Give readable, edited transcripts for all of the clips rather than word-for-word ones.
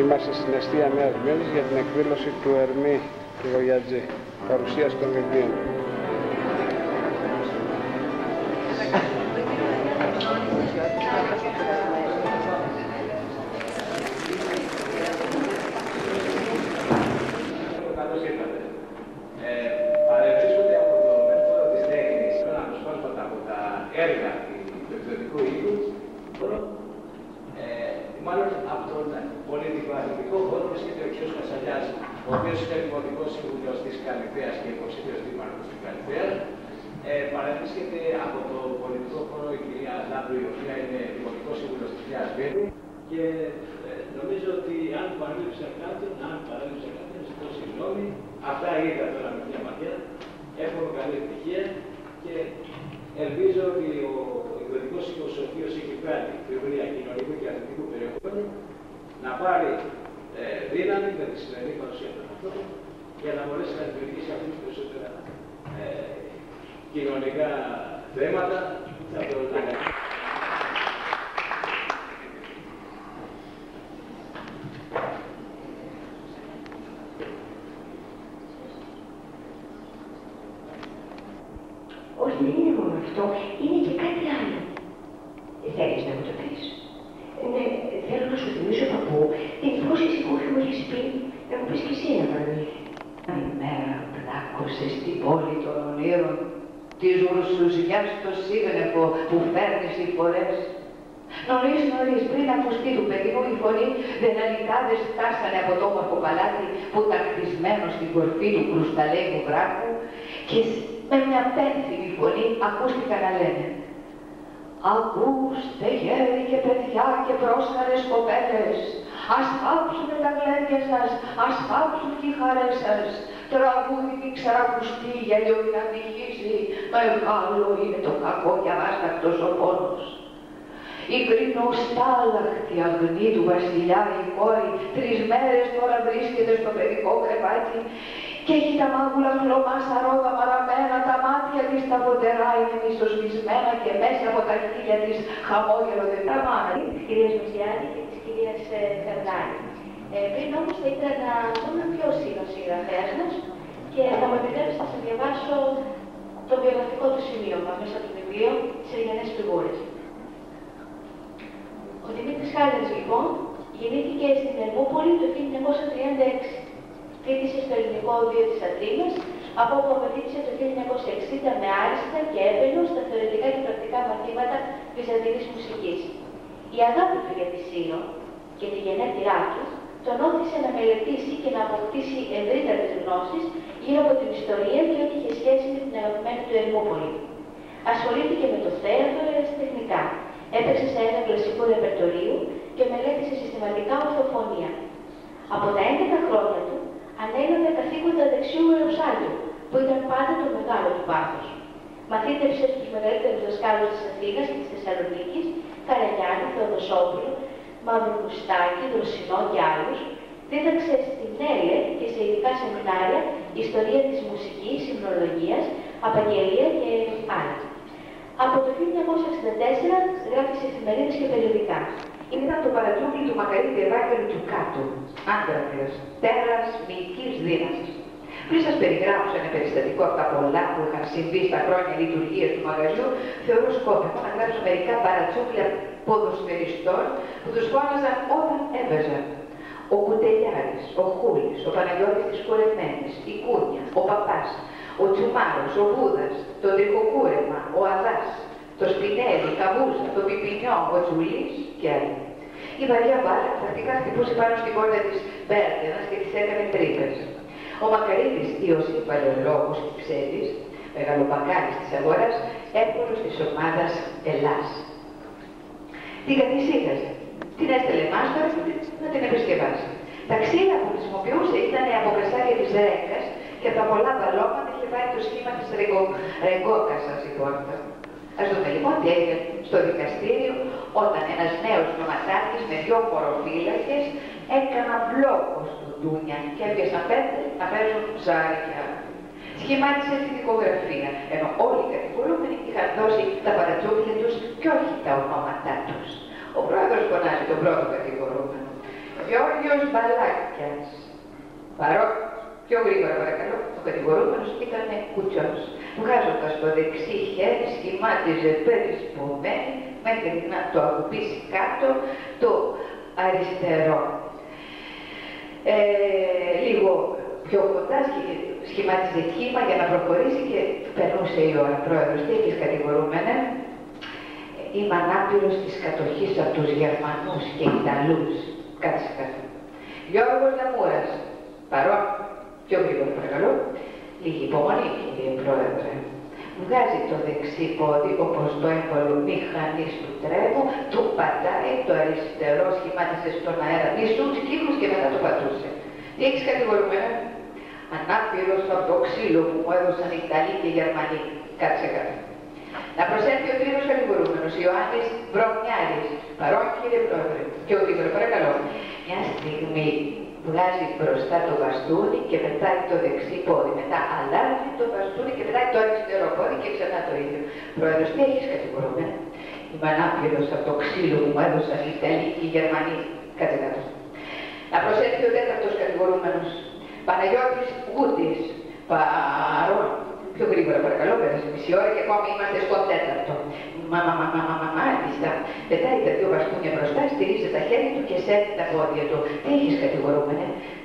Είμαστε στην εστία Νέας Μύρνης για την εκδήλωση του Ερμή του Γογιατζή, παρουσίαση των βιβλίων. Καλώς ήρθατε. Παρευρίσκονται από το μεθόδο της τέχνης όλα αποσπάσματα από τα έργα του εκδοτικού οίκου, μάλλον από τον πολιτικό αθλητικό χώρο βρίσκεται ο κ. Κασαλιάς, ο οποίος είναι δημοτικός σύμβουλος της Καλυθέας και υποψήφιος δήμαρχος της Καλυθέας. Παρευρίσκεται από το πολιτικό χώρο η κυρία Λάμπρου, η οποία είναι δημοτικός σύμβουλος της Νέας Μύρνης. Και νομίζω ότι αν παρέλειψα κάποιον, ζητώ συγγνώμη. Αυτά είδα τώρα με μια ματιά. Εύχομαι καλή επιτυχία και ελπίζω ότι ο εκδοτικός οίκος, ο οποίος έχει βγάλει βιβλία κοινωνικού και αθλητικού περιεχομένου, να πάρει δύναμη με τη σημερινή παρουσία των ανθρώπων για να μπορέσει να δημιουργήσει αυτούς περισσότερα κοινωνικά θέματα που θα το λαγανίσουν. Όχι, δεν είναι μόνο αυτό, είναι και κάτι άλλο. Θέλεις να μου το πεις? Ναι, θέλω να σου θυμίσω, παππού, την υπόσχεση που μου έχεις πει, να μου πεις και εσύ ένα παραμύθι. Μια μέρα πλάκωσες στην πόλη των ονείρων, της ρουσουζιάς στο σύγνεφο που φέρνεις οι φορές. Νωρίς, πριν ακουστεί του παιδιού η φωνή, δεναλιτάδες φτάσανε από το όμορφο παλάτι που ήταν χτισμένο στην κορφή του κρουσταλαίου βράχου και με μια πένθυμη φωνή ακούστηκαν να λένε: «Ακούστε γέροι και παιδιά και πρόσχαρες κοπέλες, ας θάψουνε τα γλέντια σας, ας θάψουν και οι χαρές σας. Τραγούδι μη ξαρακουστεί, γέλιο μην αντυχήσει, μεγάλο είναι το κακό και αβάστακτος ο πόνος. Η κρυνοστάλαχτη αγνή του βασιλιά η κόρη 3 μέρες τώρα βρίσκεται στο παιδικό κρεβάτι και έχει τα μάγουλα χλωμά σαρόδα μαραμένα, τα μάτια της τα φωτερά είναι μισοσβησμένα και μέσα από τα χείλια της χαμόγελο δεν τραμάνα. Της κυρίας Μεσιάδη και της κυρίας Φερνάρη. Πριν όμως θα ήθελα να δούμε ποιος είναι ο συγγραφέας μας και θα μου επιτρέψετε να σας διαβάσω το βιογραφικό του σημείωμα μέσα από το βιβλίο «Συριανές Φιγούρες». Ο Δημήτρης Χάλινας, λοιπόν, γεννήθηκε στην Ερμούπολη το 1936. Φοιτήσε στο Ελληνικό Οδείο της Αθήνας, από όπου αποφύτησε το 1960 με άριστα και έπαινο στα θεωρητικά και πρακτικά μαθήματα βυζαντινής μουσικής. Η αγάπη του για τη Σύρο και τη γενέτειρά του τον όθησε να μελετήσει και να αποκτήσει ευρύτατες γνώσεις γύρω από την ιστορία και ό,τι είχε σχέση με την αγαπημένη του Ερμούπολη. Ασχολήθηκε με το θέατρο ερασιτεχνικά. Έπαιξε σε ένα κλασικό ρεπερτορίου και μελέτησε συστηματικά ορθοφωνία. Από τα 11 χρόνια του ανέλαβε καθήκοντα δεξιού αεροψάλτου, που ήταν πάντα το μεγάλο του πάθος. Μαθήτευσε στους μεγαλύτερους δασκάλους της Αθήνας και της Θεσσαλονίκης, Καραγιάννη, Θεοδοσόπουλο, Μαυροκουστάκη, Δροσινό και άλλους. Δίδαξε στην ΕΛΕ και σε ειδικά σεμινάρια ιστορία της μουσικής, υμνολογίας, απαγγελία και άλλα. Από το 1964 γράφει σε εφημερίδες και περιοδικά. Ήταν το παρατρούκλι του Μακαρίτη Ευάγγελου του Κάτου, άντρας, τέρας μυϊκής δύναμης. Πριν σας περιγράψω ένα περιστατικό από τα πολλά που είχαν συμβεί στα χρόνια λειτουργίας του μαγαζιού, θεωρώ σκόπιμο να γράψω μερικά παρατσούκλια ποδοσφαιριστών που τους φώναζαν όταν έβαζαν. Ο Κουτελιάρης, ο Χούλης, ο Παναγιώτης της Κουρεμένης, η Κούνια, ο Παπάς, ο Τσουμάρος, ο Βούδας, το Τρικοκούρεμα, ο Αδάς, το Σπινέλι, η Καβούζα, το Πιπινιό, ο Τσουλής και άλλοι. Η βαριά μπάλα πρακτικά χτυπούσε πάνω στην πόρτα της Μπέρντενας και της έκανε τρύπες. Ο Μακαρίτης Ιωσήφ Παλαιολόγος Κυψέλης, μεγαλοπαγκάρης της αγοράς, έπολος της ομάδας Ελλάς. Την καθησύχασε. Την έστελε μάστορα να την επισκευάσει. Τα ξύλα που χρησιμοποιούσε ήταν από κρεσάρια της Ρέγκας και από τα πολλά βαλώματα είχε βάλει το σχήμα της Ρεγκόκασας η πόρτα. Ας δούμε λοιπόν τι έγινε στο δικαστήριο όταν ένας νέος νοματάρχης με 2 χωροφύλακες έκανα μπλόκο στο Ντούνια και έπιασαν 5 να παίζουν ψάρια. Σχημάτισε τη δικογραφία, ενώ όλοι οι κατηγορούμενοι είχαν δώσει τα παρατσούκλια τους και όχι τα ονόματά τους. Ο πρόεδρος φωνάζει τον πρώτο κατηγορούμενο. Γιώργος Μπαλάκιας. Πιο γρήγορα παρακαλώ, ο κατηγορούμενος ήταν κουτσός. Βγάζοντας το δεξί χέρι, σχημάτιζε περισπομένη μέχρι να το ακουπήσει κάτω το αριστερό. Λίγο πιο κοντά σχημάτιζε κύμα για να προχωρήσει και περνούσε η ώρα. Πρόεδρος, τι έχεις κατηγορούμενε? Είμαι ανάπηρος της κατοχής από τους Γερμανούς και Ιταλούς. Κάτσε κάτω. Γιώργος Λαμούρας. Παρόν. Πιο γρήγορα παρακαλώ. Λίγη υπομονή, κύριε Πρόεδρε. Βγάζει το δεξί πόδι όπως το έμβολο μηχανής του τρένου, του πατάει, το αριστερό σχημάτισε στον αέρα μισούς κύκλους και μετά το πατούσε. Τι έχεις κατηγορούμενα? Ανάπηρος από το ξύλο που μου έδωσαν οι Ιταλοί και οι Γερμανοί. Κάτσε κάτω. Να προσέλθει ο τρίτος κατηγορούμενος, Ιωάννης Βρωμιάρης. Παρόν, κύριε Πρόεδρε. Πιο γρήγορα παρακαλώ. Μια στιγμή βγάζει μπροστά το μπαστούνι και πετάει το δεξί πόδι. Μετά αλλάζει το μπαστούνι και πετάει το αριστερό πόδι και ξανά το ίδιο. Πρόεδρος, τι έχεις κατηγορούμενο? Είμαι ανάπηρος από το ξύλο που μου έδωσαν οι Ιταλοί και οι Γερμανοί. Κάτσε κάτω. Να προσέλθει ο τέταρτος κατηγορούμενος, Παναγιώτης Γούτης. Παρόν. Πιο γρήγορα παρακαλώ, πέρασε μισή ώρα και ακόμη είμαστε στο τέταρτο. Μάλιστα. Πετάει τα δύο μπαστούνια μπροστά, στηρίζει τα χέρια του και σέρνει τα πόδια του. Τι έχεις κατηγορούμενε?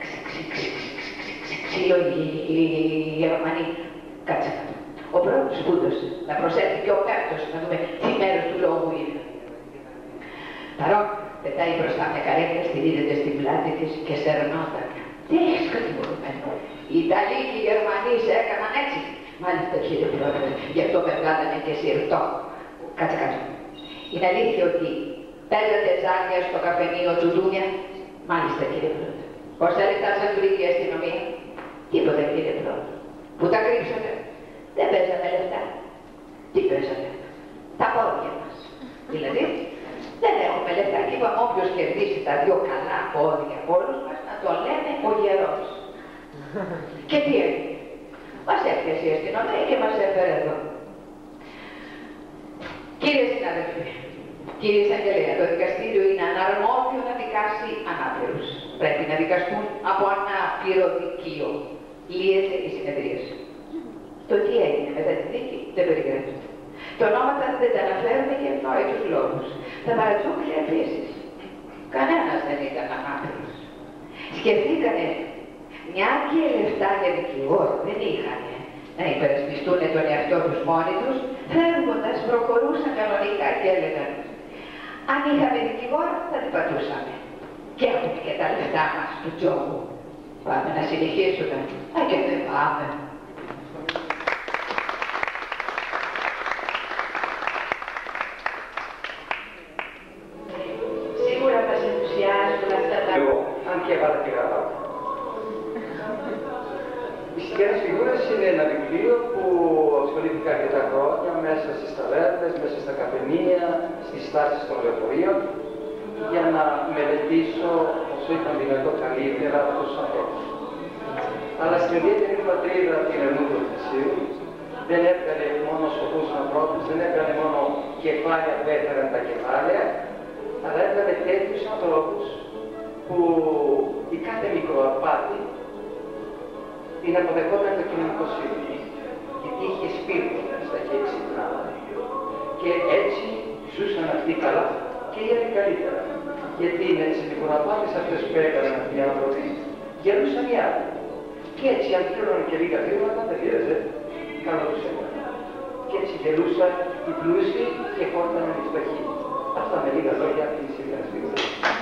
Ξύλο οι Γερμανοί. Κάτσε κάτω. Ο πρώτος σπούδωσε. Να προσέλθει και ο πέμπτος, να δούμε τι μέρος του λόγου είναι. Παρόν, πετάει μπροστά μια καρέκλα, στηρίζεται στην πλάτη της και σερνόταν. Τι έχεις κατηγορούμενο? Οι Ιταλοί και οι Γερμανοί σε έκαναν έτσι. Μάλιστα, κύριε Πρόεδρε, γι' αυτό με βγάλανε και σιρτό. Κάτσε κάτω. Είναι αλήθεια ότι παίζατε ζάρια στο καφενείο του Ντούνια? Μάλιστα, κύριε Πρόεδρε. Πόσα λεπτά σας βρήκε η αστυνομία? Τίποτα, κύριε Πρόεδρε. Πού τα κρύψατε? Δεν παίζαμε λεφτά. Τι παίζατε? Τα πόδια μας. Δηλαδή, δεν έχουμε λεφτά και είπαμε όποιος κερδίσει τα δύο καλά πόδια από όλους μας να το λένε ο γερός. Και τι έγινε? Μας έπιασε η αστυνομία και μας έφερε εδώ. Κύριε συνάδελφοι, κύριε εισαγγελέα, το δικαστήριο είναι αναρμόδιο να δικάσει ανάπηρους. Πρέπει να δικαστούν από ανάπηρο δικείο. Λύεται η συνεδρίαση. Το τι έγινε μετά τη δίκη δεν περιγράφεται. Τα ονόματα δεν τα αναφέρουμε για ευνόητους λόγους. Τα παρατσούκλια επίσης. Κανένας δεν ήταν ανάπηρος. Σκεφτήκανε, μια και λεφτά για δικηγόρο δεν είχαν να υπερασπιστούν τον εαυτό τους μόνοι τους, φεύγοντας προχωρούσαν κανονικά και έλεγαν αν είχαμε δικηγόρο θα την πατούσαμε. Και έχουμε και τα λεφτά μας του τζόγου. Πάμε να συνεχίσουμε. Α, και δεν πάμε. Σίγουρα μας ενθουσιάζουν αυτά τα... Εγώ, αν και έβαλα τη γραβάτα. Οι συγκεκριμένες φιγούρες είναι ένα βιβλίο που ασχολήθηκα αρκετά χρόνια μέσα στις ταβέρνες, μέσα στα καφενεία, στις στάσεις των λεωφορείων, για να μελετήσω όσο ήταν δυνατό καλύτερα αυτούς τους ανθρώπους. Αλλά στην ιδιαίτερη πατρίδα την Ερμού του Θησίου δεν έβγαλε μόνο σοφούς ανθρώπους, δεν έβγαλε μόνο κεφάλια που έφεραν τα κεφάλαια, αλλά έβγαλε τέτοιους ανθρώπους που η κάθε μικροαπάτη την αποδεχόταν το κοινωνικό σύλλογο. Γιατί είχε σπίτι στα χέρια ξυπνά. Και έτσι ζούσαν αυτοί καλά και οι άλλοι καλύτερα. Γιατί με τις μικροαπάτες αυτές που έκαναν αυτοί οι άνθρωποι, γελούσαν οι άλλοι. Και έτσι αν πλήρωναν και λίγα χρήματα, δεν πειράζει, καλό τους έκανε. Και έτσι γελούσαν οι πλούσιοι και χόρταναν οι φτωχοί. Αυτά με λίγα λόγια από την συγκεκριμένη φιγούρα.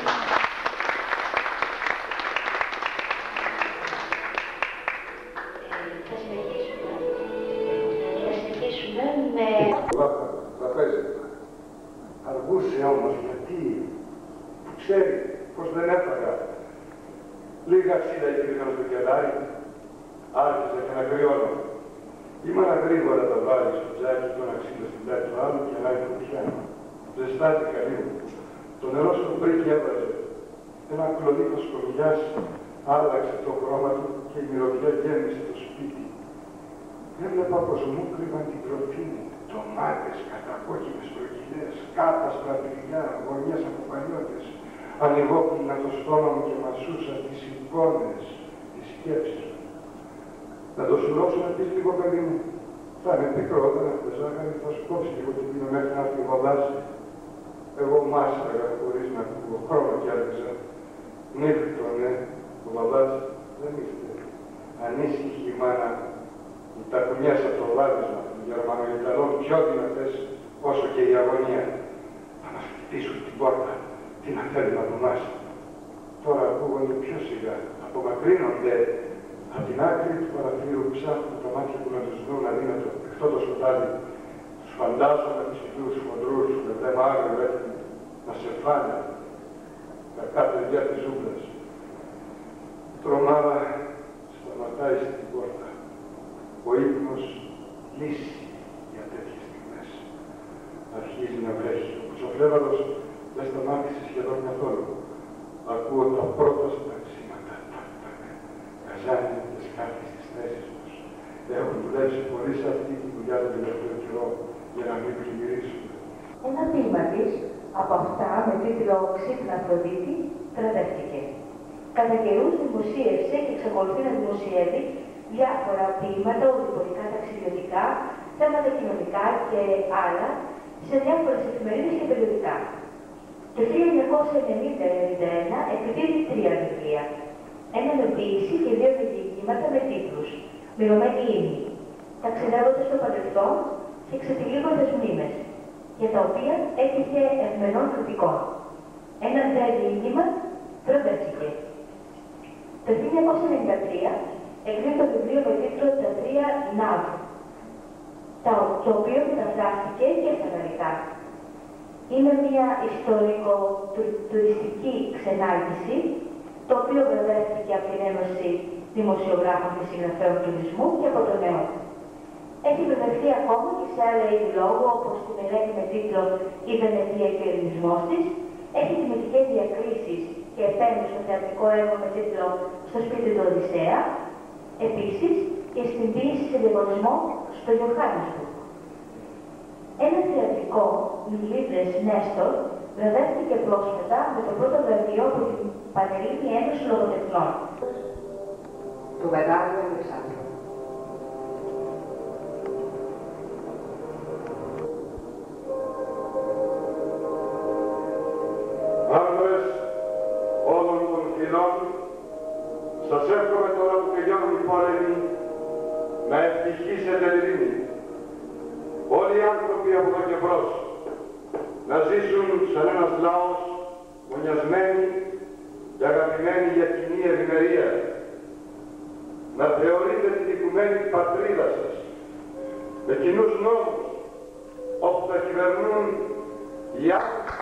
Αργούσε όμως γιατί που ξέρει πως δεν έφαγα. Λίγα ξύλα υπήρχαν στο κελάρι, άρχισα και να κρυώνω. Ήμανα γρήγορα τα βάλει στο τζάκι του ένα ξύλο στην πλάτη του άλλου και ανάγκη φωτιά. Ζεστάθηκα λίγο. Το νερό στο μπρίκι έβαζε. Ένα κλωδί φωσκομιλιάς άλλαξε το χρώμα του και η μυρωδιά γέμισε το σπίτι. Έβλεπα πως μου κρύβαν την τροφή μου. Ντομάτες, κατακόκκινες στρογγυλές, κάπασπρα πυριά, γωνιές από παλιώτες. ανοιγόκλεινα το στόμα μου και μασούσα τις εικόνες, τις σκέψεις μου. Να το σουρώσω να πεις λίγο, παιδί μου. Θα είναι πικρό όταν αυτές άγανε, θα σου κόψει λίγο την πίνω μέχρι να έρθει βολάσει. Εγώ μάσταγα χωρίς να ακούω, χρόνο κι άρχισα. Νύχτο, ναι, ο βαλάς δεν είστε. Ανήσυχη η μάνα, η τακουνιά από το βάδισμα των Γερμανοϊταλών πιο δυνατές όσο και η αγωνία. Θα μας χτυπήσουν την πόρτα, τι να θέλουν από εμάς. Τώρα ακούγονται πιο σιγά, απομακρύνονται. Απ' την άκρη του παραθύρου ψάχνουν τα μάτια που να τους δουν αδύνατο, παιχτό το σκοτάδι. Τους φαντάζομαι τους ιδίους χοντρούς, με βλέμμα άγριο έτοιμοι, να σε φάνε, κακά παιδιά της ζούγκλας. Τρομάδα σταματάει στην πόρτα. Ο ύπνος λύσει για τέτοιες στιγμές. Αρχίζει να βρέχει. Ο Κουτσοφλέβαλος δεν σταμάτησε σχεδόν καθόλου. Ακούω τα πρώτα συνταξίματα. Καζάνια τις κάρτες στις θέσεις τους. Έχουν δουλέψει πολύ σε αυτή τη δουλειά τον τελευταίο καιρό για να μην πλημμυρίσουν. Ένα ποίημα της από αυτά με τίτλο «Ξύπνα Αφροδίτη» τραβεύτηκε. Κατά καιρούς δημοσίευσε και εξακολουθεί να δημοσιεύει διάφορα ποίηματα, οδηπορικά, ταξιδιωτικά, θέματα κοινωνικά και άλλα σε διάφορες εφημερίδες και περιοδικά. Το 1990-91 εκδίδει 3 βιβλία. Ένα με ποίηση και 2 με διηγήματα με τίτλους «Μυρωμένη ύμνη», «Ταξιδεύοντας στο παρελθόν» και «Ξετυλίγοντας μνήμες», για τα οποία έτυχε ευμενών κριτικών. Ένα δε διήγημα βραβεύτηκε. Το 1993 εκδίδει το βιβλίο με τίτλο «Τα 3 ΝΑΒ», το οποίο μεταφράστηκε και στα γαλλικά. Είναι μια ιστορικο-τουριστική ξενάγηση, το οποίο βραβεύτηκε από την Ένωση Δημοσιογράφων και Συγγραφέων Τουρισμού και από το ΝΕΟ. Έχει βραβευτεί ακόμα και σε άλλα είδη λόγου, όπως τη μελέτη με τίτλο «Η Βενετία και ο ειρηνισμός της». Έχει τιμητικές διακρίσεις και επέμβει στο θεατρικό έργο με τίτλο «Στο σπίτι του Οδυσσέα». Επίσης, και στην ποίηση σε διαγωνισμό στο Johannesburg. Ένα θεατρικό, Μιλίδρες Νέστορ, βραβεύτηκε πρόσφατα με το πρώτο βραβείο από την Πανελλήνια Ένωση Λογοτεχνών. Του Μεγάλου Αλεξάνδρου. Άνδρες όλων των φυλών, σας εύχομαι τώρα που τελειώνουν οι πόλεμοι να ευτυχήσετε ειρήνη. Όλοι οι άνθρωποι από εδώ και μπρος να ζήσουν σαν ένας λαός μονιασμένοι και αγαπημένοι για κοινή ευημερία. Να θεωρείτε την οικουμένη πατρίδα σας με κοινούς νόμους όπου θα κυβερνούν οι άνθρωποι.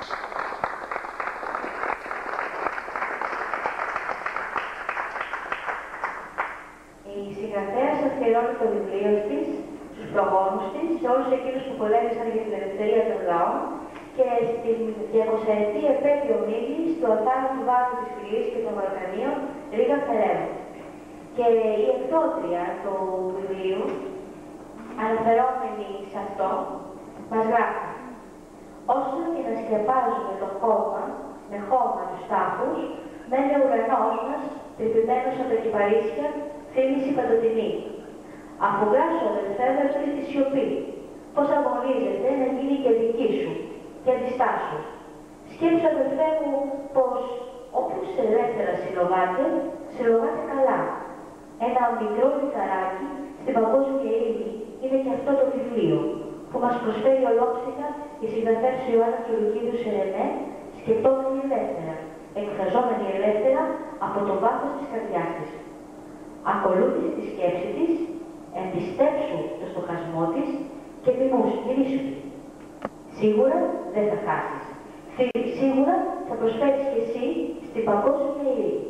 Η συγγραφέας αφιερώνει το βιβλίο της στους προγόνους της, σε όλους εκείνους που πολέμησαν για την ελευθερία των λαών και στην 200η επέτειο μνήμης του αθάνατου βάρου της φυλής και των Βαλκανίων Ρίγα Φεραίρου. Και η εκδότρια του βιβλίου, αναφερόμενη σε αυτό, μας γράφει: «Όσο και να σκεπάζουμε το χώμα με χώμα τους τάφους, μένει ο ουρανός μας, τρυπημένος από τα κυπαρίσια, θύμηση παντοτινή. Αφού γράψω αδελφέ με αυτή τη σιωπή, πώς αγωνίζεται να γίνει και δική σου και αντιστάσου. Σκέψου αδελφέ μου πως όποιος ελεύθερα συλλογάται καλά. Ένα μικρό λιθαράκι στην παγκόσμια ειρήνη είναι και αυτό το βιβλίο που μας προσφέρει ολόψυχα η συγγραφέας Ιωάννα Τσουλουκίδου Σερενέ, σκεπτόμενη ελεύθερα, εκφραζόμενη ελεύθερα από το βάθος της καρδιάς της. Ακολούθησε τη σκέψη της, εμπιστέψου το στοχασμό της και μυρίσου τη. Σίγουρα δεν θα χάσεις. Σίγουρα θα προσφέρεις και εσύ στην παγκόσμια ειρήνη.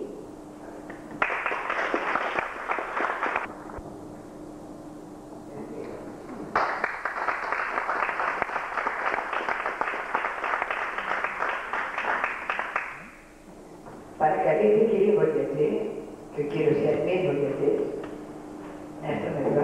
Παρακαλείται η κυρία Βογιατζή και ο κύριος Ερμής Βογιατζής να έρθουν εδώ.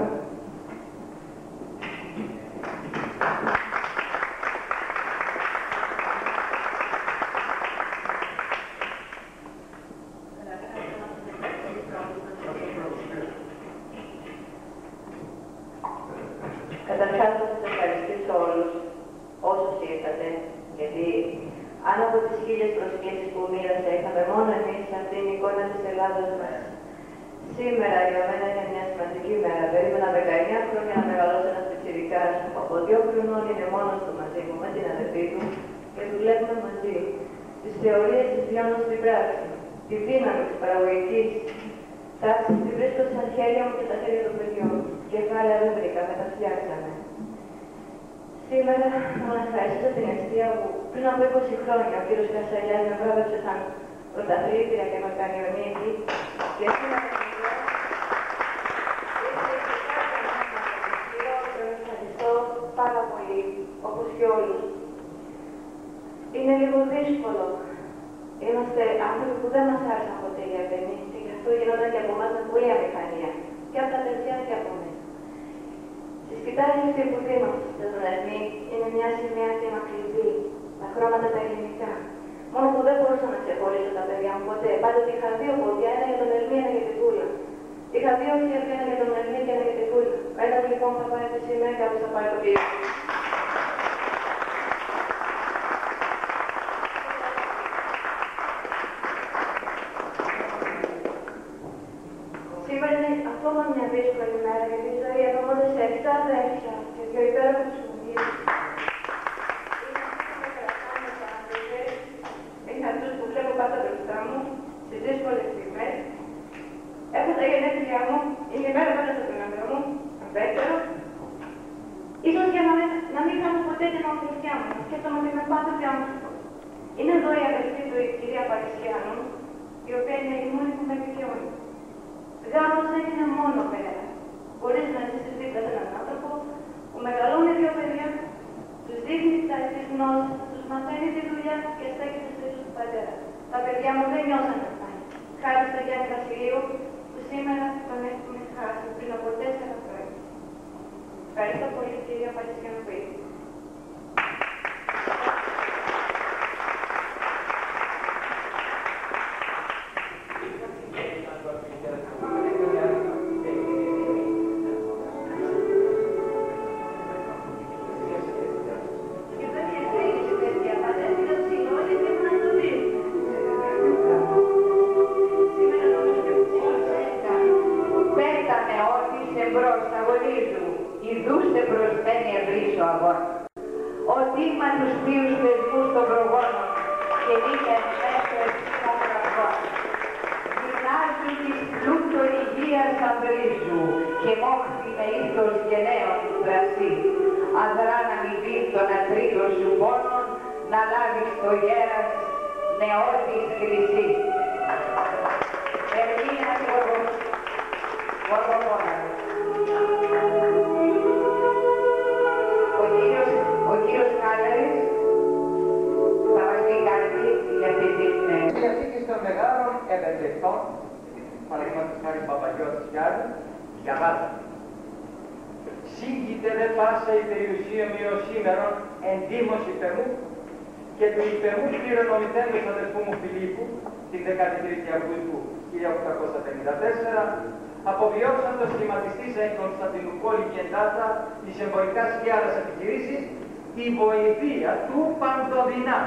Αν από τις 1000 προσκλήσεις που μοίρασα είχαμε μόνο εμείς αυτή την εικόνα της Ελλάδος μας. Σήμερα για μένα είναι μια σημαντική μέρα. Περίμενα 19 χρόνια να μεγαλώσει ένας πιτσιρικάς που από 2 χρονών είναι μόνος του μαζί μου με την αδερφή του και δουλεύουμε μαζί. Τις θεωρίες τις βιώνω στην πράξη. Τη δύναμη της παραγωγικής τάξης τη βρίσκω στα χέρια μου και τα χέρια των παιδιών. Κεφάλαια δεν βρήκα, με τα φτιάξαμε. Σήμερα θα ευχαριστήσω την αιστεία που πριν από 20 χρόνια ο κύριος Κασαλιάς με βράβευσε σαν πρωταθλήτρια και μακαριονίκη και σήμερα ευχαριστώ πάρα πολύ, όπως και όλους. Είναι λίγο δύσκολο. Είμαστε άνθρωποι που δεν μας άρεσαν ποτέ οι Αρδενείς και γι' αυτό γινόταν και από εμάς με πολλή αμηχανία. Και από τα παιδιά και από εμείς. Στη σκητάλη αυτή που δίνω στον Αρνή είναι μια σημαία θύμα κλειδί, τα χρώματα τα ελληνικά. Μόνο που δεν μπορούσα να ξεχωρίσω τα παιδιά μου ποτέ. Πάντοτε είχα 2 πόδια, ένα για τον Ερμή, ένα για την Κούλα. Είχα 2 χέρια, ένα για τον Ερμή και ένα για την Κούλα. Ένα λοιπόν θα πάει τη σημαία και άλλο θα πάει το κύριο. Σήμερα είναι ακόμα μια δύσκολη μέρα για τη ζωή. Απομόνω σε 7 αδέρφια και 2 υπέροχους γονείς. Είναι αυτούς που βλέπω πάντα μπροστά μου στις δύσκολες στιγμές. Έχω τα γενέθλιά μου, είναι η μέρα πάντα στο πνεύμα μου, απέτερο. Ίσως για να μην κάνω ποτέ την ομορφιά μου, να σκέφτομαι ότι είμαι πάντοτε άνθρωπος. Είναι εδώ η αδελφή του, η κυρία Παρισιάνου, η οποία είναι η μόνη που με δικαιώνει. Γάμος δεν είναι μόνο πέρα. Μπορείς να ζήσεις δίπλα σε έναν άνθρωπο που μεγαλώνει 2 παιδιά, τους δείχνει τα γνώσεις, τους μαθαίνει τη δουλειά και στέκεται στη θέση του πατέρα. Τα παιδιά μου δεν νιώσαν αυτά. Χάρη στο Γιάννη Βασιλείου, που σήμερα τον έχουμε χάσει πριν από 4 χρόνια. Ευχαριστώ πολύ, κυρία Παρισιάνου. Ιδούστε προσμένει ευρύς ο αγώνας. Ο τίμα τους πλοίους θεσμούς των προγόνων και είναι μέσω ευθύνων κραυγών. Γυνάζει της πλούτο υγείας ανδρίζου και μόχθη με ήθος γενναίων του πρασί. Αδρά να μην πει τον ατρίδο σου πόνον, να λάβεις το γέρας νεότης χρυσή. Ερμήνα Γοργοπόνας. Ο κύριος Κάλερης θα μας πει κάτι για αυτή την... Διαθήκη των μεγάλων ευεργετών, παραδείγματος χάρη Παπαγιώτης κι άλλοι, διαβάζω. Σύγκειται δε πάσα η περιουσία μειοσήμερον εντύμως υπερμού και του υπερμού κληρονομηθέντος αδελφού μου Φιλίππου την 13η Αυγούστου 1854 αποβιώσαν το σχηματιστής εν Κωνσταντινούπολη και εντάτα της εμπορικά σκιάδας επιχειρήσεις η βοηθεία του παντοδυνά.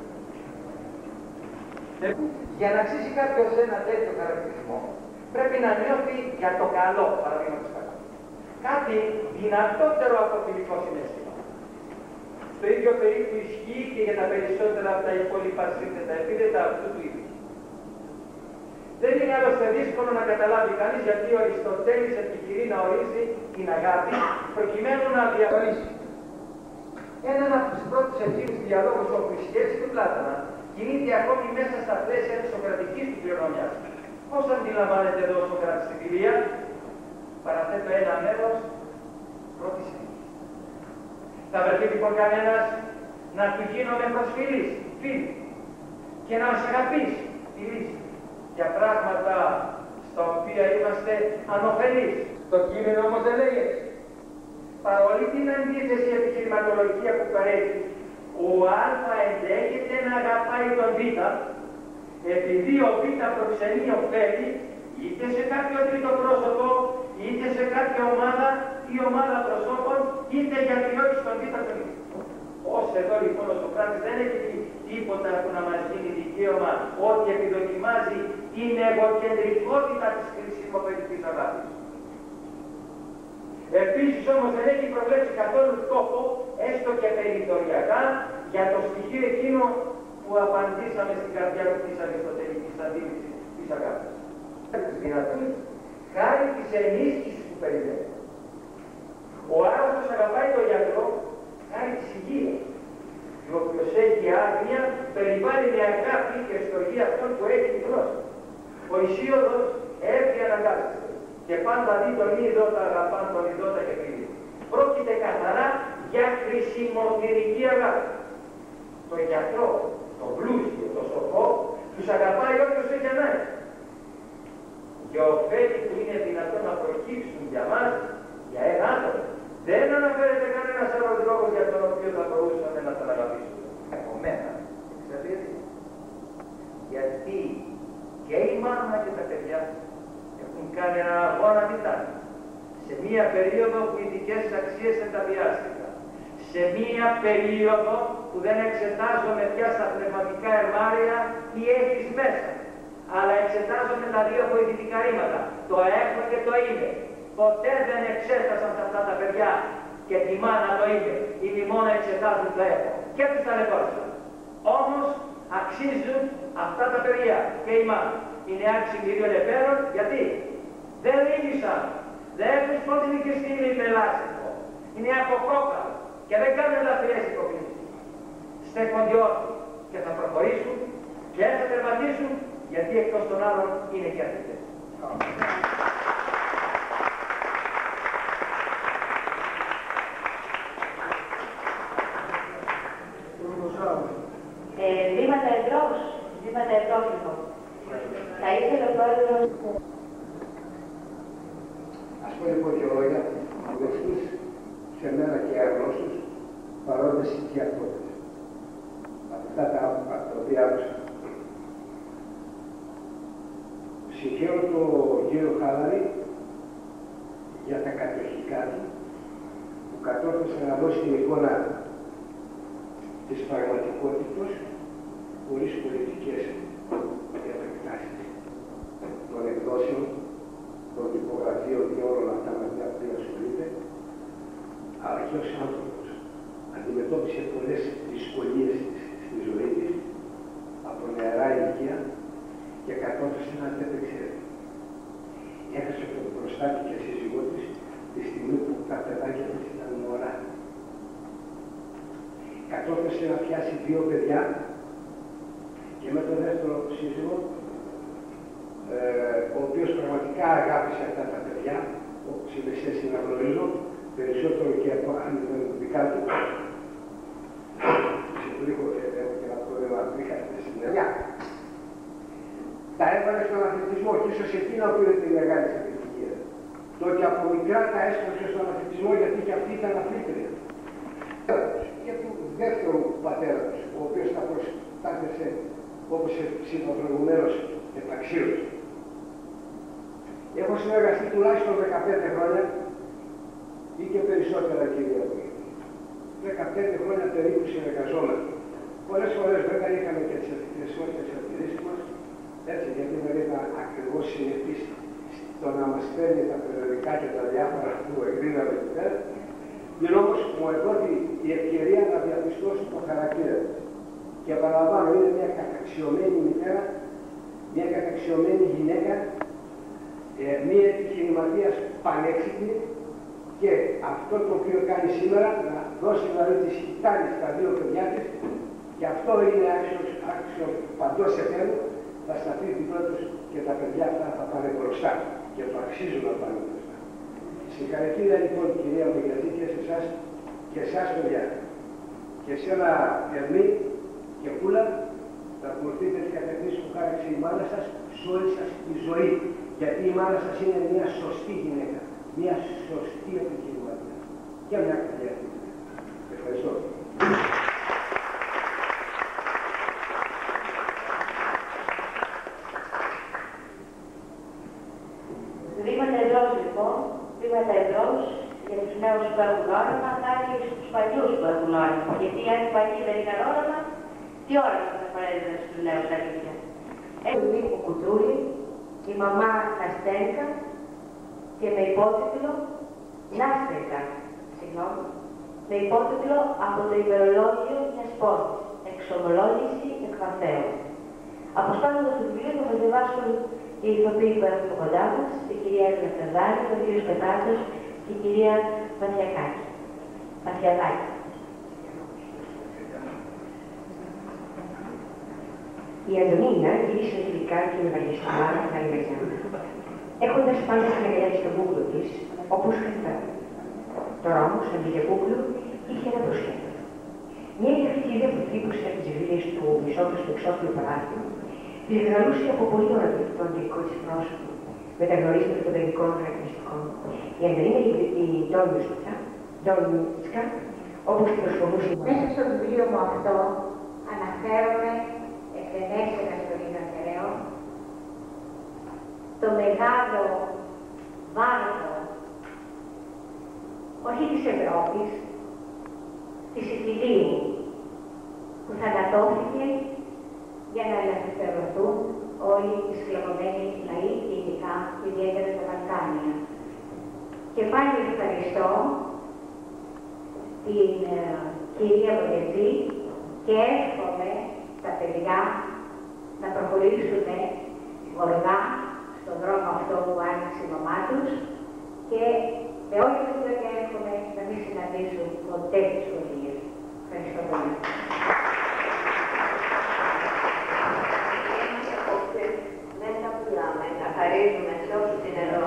Για να αξίσει κάποιος ένα τέτοιο χαρακτηρισμό πρέπει να νιώθει για το καλό, παραδείγματος χάρη. Κάτι δυνατότερο από φιλικό συναίσθημα. Το ίδιο περίπου ισχύει και για τα περισσότερα από τα υπόλοιπα σύνθετα επίθετα αυτού του είδους. Δεν είναι άλλωστε δύσκολο να καταλάβει κανείς γιατί ο Αριστοτέλης επιχειρεί να ορίζει την αγάπη προκειμένου να διαχωρίσει. Έναν από τους πρώτους εκείνους διαλόγους όπου η σχέση του Πλάτωνα κινείται ακόμη μέσα στα πλαίσια της σοκρατικής του κληρονομιάς. Πώς αντιλαμβάνεται εδώ ο Σοκράτης στην φιλία? Παραθέτω ένα μέρος πρώτης φυλής. Θα βρεθεί λοιπόν κανένας να του γίνομαι προσφυλής, φίλη, και να μας αγαπήσει, φιλής, για πράγματα στα οποία είμαστε ανωφελείς. Το κείμενο όμως δεν λέει έτσι. Παρόλη την αντίθεση επιχειρηματολογική που παρέχει, ο Α ενδέχεται να αγαπάει τον Β, επειδή ο Β προξενεί ωφέλη είτε σε κάποιο τρίτο πρόσωπο, είτε σε κάποια ομάδα ή ομάδα προσώπων, είτε γιατί όχι στον Β τον ίδιο. Ως εδώ λοιπόν ο Σοκράτης δεν έχει τίποτα που να μας γίνει δικαίωμα ότι επιδοκιμάζει την εγωκεντρικότητα της χρησιμοποιητικής αγάπης. Επίσης όμως δεν έχει προβλέψει καθόλου τόπο, έστω και περιθωριακά, για το στοιχείο εκείνο που απαντήσαμε στην καρδιά της αριστοτελικής αντίληψης της αγάπης. Τους δυνατούς, χάρη της ενίσχυσης που περιμένει. Ο άρρωστος αγαπάει τον γιατρό, χάρη της υγείας. Και όποιος έχει άγνοια, περιβάλλει με αγάπη και στοργή αυτόν που έχει τη γλώσσα. Ο Ησίωδος έβγαινε αναγκάζεται και πάντα δει τον είδωτα αγαπάν, τον είδωτα και φίλοι. Πρόκειται καθαρά για χρησιμοποιητική αγάπη. Το γιατρό, το πλούσιο, το σοφό, τους αγαπάει όποιος έχει ανάγκη. Για ωφέλη που είναι δυνατόν να προκύψουν για μας, για ένα άτομο, δεν αναφέρεται κανένας άλλος λόγος για τον οποίο θα μπορούσαμε να τον αγαπήσουμε. Εμένα, ξέρετε γιατί και η μάνα και τα παιδιά έχουν κάνει ένα αγώνα τιτάνι. Σε μία περίοδο που οι δικές αξίες ενταβιάστηκαν. Σε μία περίοδο που δεν εξετάζομαι πια στα πνευματικά ερμάρια τι έχεις μέσα. Αλλά εξετάζομαι τα δύο βοηθητικά ρήματα. Το έχω και το είμαι. Ποτέ δεν εξέτασαν σε αυτά τα παιδιά και τη μάνα το είμαι. Οι μόνο εξετάζουν το έχω. Και τους ταλαιπώρησαν. Όμως αξίζουν αυτά τα παιδιά και η μάνα. Είναι άξιοι κυρίων επέρων, γιατί δεν λύγησαν. Δεν τους πω την και στιγμή πελάσικο. Είναι αποκόκαλο και δεν κάνουν ελαφριές υποκρίσεις. Στέκονται όρθιοι και θα προχωρήσουν και θα τερματίσουν, γιατί εκτός των άλλων είναι και αθλητές. Βήματα εμπρός, βήματα εμπρός λοιπόν. Θα ήθελε ο πρόεδρος. Ας πω λοιπόν δύο λόγια γνωστούς σε μένα και αγνώστους παρόντες και αυτότες. Από αυτά τα οποία άκουσα. Συγχαίρω τον κύριο Χάλαρη για τα κατοχικά του που κατόρθωσε να δώσει την εικόνα της πραγματικότητας χωρίς πολιτικές επεκτάσεις των εκδόσεων, των τυπογραφείων και όλων αυτά με τα οποία ασχολείται, αλλά και ως άνθρωπος. Αντιμετώπισε πολλές δυσκολίες στη ζωή της από νεαρά ηλικία και κατόρθωσε να αντέπαιξε. Έχασε τον προστάτη και σύζυγό της τη στιγμή που τα παιδάκια της ήταν μωρά. Κατόρθωσε να πιάσει δύο παιδιά και με τον δεύτερο σύζυγο, ο οποίος πραγματικά αγάπησε αυτά τα παιδιά, όπως είπε εσύ να γνωρίζω, περισσότερο και από αν ήταν δικά του. Σε λίγο έχω και ένα πρόβλημα που είχα στην Ελλάδα. Τα έβαλε στον αθλητισμό και ίσως εκείνα που είναι τη μεγάλη επιτυχία. Το ότι από μικρά τα έσπασε στον αθλητισμό γιατί και αυτή ήταν αθλήτρια. Και του δεύτερου πατέρα του, ο οποίος τα προστάτευσε, όπως είπα προηγουμένως, επαξίως. Έχω συνεργαστεί τουλάχιστον 15 χρόνια ή και περισσότερα, κυρία Βουλή. 15 χρόνια περίπου συνεργαζόμαστε. Πολλές φορές βέβαια είχαμε και τις αντιρρήσεις μας, έτσι, γιατί δεν ήταν ακριβώς συνεπής στο να μας παίρνει τα περιοδικά και τα διάφορα που εγκρίναμε εκεί πέρα. Είναι όμως μου εδόθη η ευκαιρία να διαπιστώσω το χαρακτήρα της. Και επαναλαμβάνω, είναι μια καταξιωμένη μητέρα, μια καταξιωμένη γυναίκα, μια επιχειρηματίας πανέξυπνη και αυτό το οποίο κάνει σήμερα να δώσει δηλαδή τη σκητάλη στα δύο παιδιά της και αυτό είναι άξιο παντός επένου, θα σταθεί δίπλα τους και τα παιδιά αυτά θα πάνε μπροστά και το αξίζουν να πάνε μπροστά. Συγχαρητήρια λοιπόν κυρία Μεγιατή και εσάς παιδιά και σε ένα Ερμή και Κούλα θα ακολουθείτε τις κατευθύνσεις που χάραξε η μάνα σας σε όλη σας τη ζωή. Γιατί η μάνα σας είναι μια σωστή γυναίκα, μια σωστή επιχειρηματία και μια καλή αυτή. Ευχαριστώ. Βήματα εμπρός λοιπόν, βήματα εμπρός για τους νέους που έχουν όραμα, χάρη στους παλιούς που έχουν όραμα. Γιατί αν οι παλιοί δεν είχαν όραμα, Τι ώρα θα παρέλθει να σου λέω τα αλήθεια. Έχω Νίκο Κουτρούλη, η μαμά Καστέλικα και με υπότιτλο Νάστρικα, συγγνώμη, με υπότιτλο από το ημερολόγιο μιας πόλης, εξομολόγηση εκβαθέων. Αποστάνοντας το βιβλίο θα μας διαβάσουν οι ηθοποιοί που έχουν κοντά μας, η κυρία Έλληνα Φερδάκη, ο κύριος Πετράτος και η κυρία Μαθιαδάκη. Η Αντωνίνα γύρισε τελικά και με βαγιστημάρα την άλλη μεριά, έχοντας πάντα την αγκαλιά στον κούκλο της, όπως χθες. Τώρα όμως, αντί για κούκλο, είχε ένα προσχέδιο. Μια ηλεκτρική που τρύπωσε από τις βίλες του μισόχρηστου εξώφυλλου παράθυρου, τη γραλούσε από πολύ ώρα το αγγλικό της πρόσωπο, με τα γνωρίσματα των παιδικών χαρακτηριστικών. Η Αντωνίνα η Ντόνιτσκα, όπως την προσφωνούσε. Μέσα στο βιβλίο μου αυτό αναφέρομαι εκτενέστερα στον Ιγαθεραίο το μεγάλο βάρδο, όχι της Ευρώπης, της Ιθιλίου, που θανατώθηκε για να ελευθερωθούν όλοι οι σκλαβωμένοι λαοί και ειδικά ιδιαίτερα στα Βαλκάνια. Και πάλι ευχαριστώ την κυρία Βογετζή και εύχομαι τα παιδιά να προχωρήσουν γοργά στον δρόμο αυτό που άνοιξε η μαμά τους και με όλη την παιδιά εύχομαι να μην συναντήσουν ποτέ τις σχολείες. Ευχαριστώ πολύ. Δεν θα πουλάμε, θα χαρίζουμε σε όσους είναι εδώ.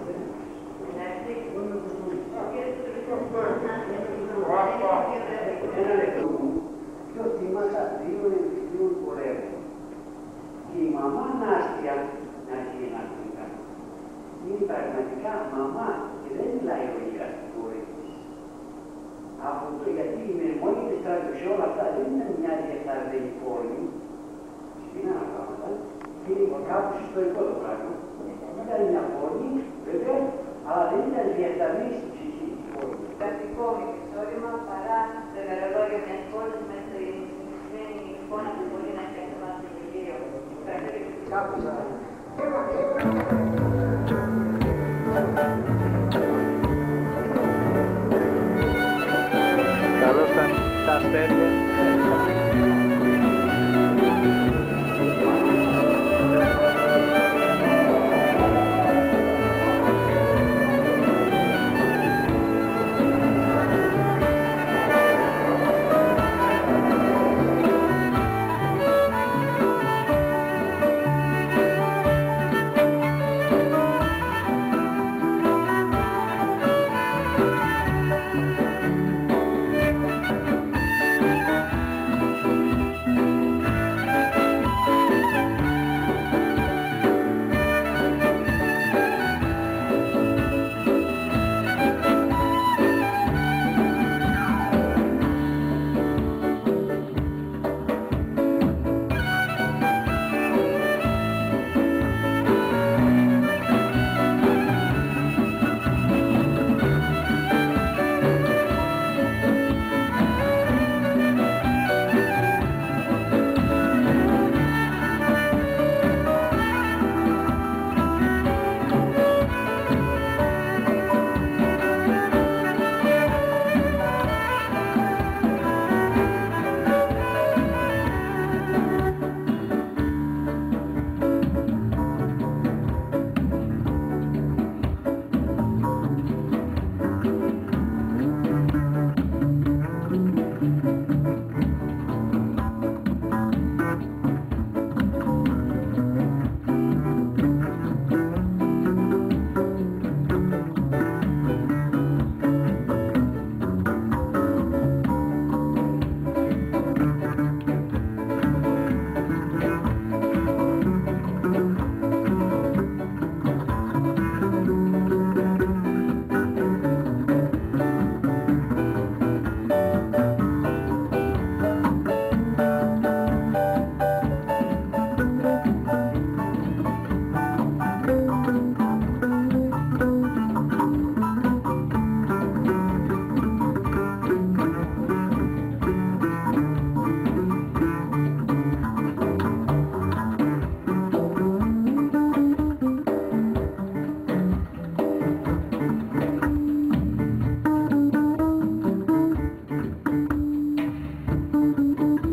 Ένα λεπτό μου, πιο θύματα δύο ευθύων πολέμων. Και η μαμά Νάστια, να αρχίσει να κάνει, είναι πραγματικά μαμά και δεν μιλάει λογικά στην κόρη της. Από το γιατί η μνημόνια της στρατός και όλα αυτά δεν ήταν μια διεφθαρμένη πόλη, στην άλλα πράγματα, και κάπου στο ιστορικό το πράγμα. Ήταν μια πόλη, βέβαια, αλλά δεν ήταν διεφθαρμένη στην ψυχή της πόλης. Πρακτικό μυθιστόρημα παρά το ημερολόγιο μιας πόλης με την συγκεκριμένη εικόνα που μπορεί να έχει αυτό το βιβλίο. Καλώς τα αστέρια. Thank you.